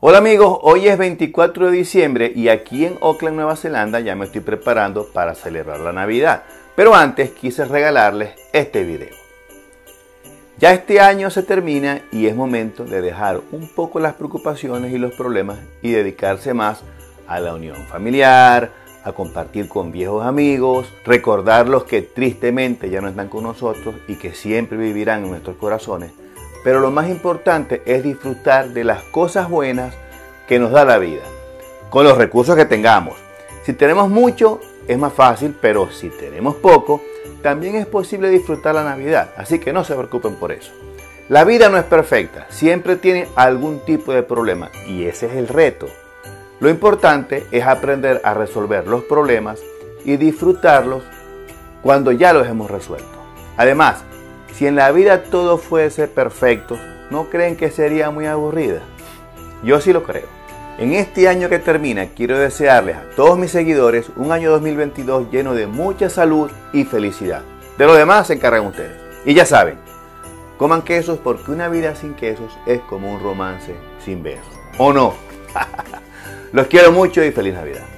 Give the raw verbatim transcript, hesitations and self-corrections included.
Hola amigos, hoy es veinticuatro de diciembre y aquí en Auckland, Nueva Zelanda ya me estoy preparando para celebrar la Navidad. Pero antes quise regalarles este video. Ya este año se termina y es momento de dejar un poco las preocupaciones y los problemas y dedicarse más a la unión familiar, a compartir con viejos amigos, recordarlos que tristemente ya no están con nosotros y que siempre vivirán en nuestros corazones. Pero lo más importante es disfrutar de las cosas buenas que nos da la vida, con los recursos que tengamos. Si tenemos mucho, es más fácil, pero si tenemos poco, también es posible disfrutar la Navidad, así que no se preocupen por eso. La vida no es perfecta, siempre tiene algún tipo de problema y ese es el reto. Lo importante es aprender a resolver los problemas y disfrutarlos cuando ya los hemos resuelto. Además, si en la vida todo fuese perfecto, ¿no creen que sería muy aburrida? Yo sí lo creo. En este año que termina, quiero desearles a todos mis seguidores un año dos mil veintidós lleno de mucha salud y felicidad. De lo demás se encargan ustedes. Y ya saben, coman quesos porque una vida sin quesos es como un romance sin besos. ¿O no? Los quiero mucho y feliz Navidad.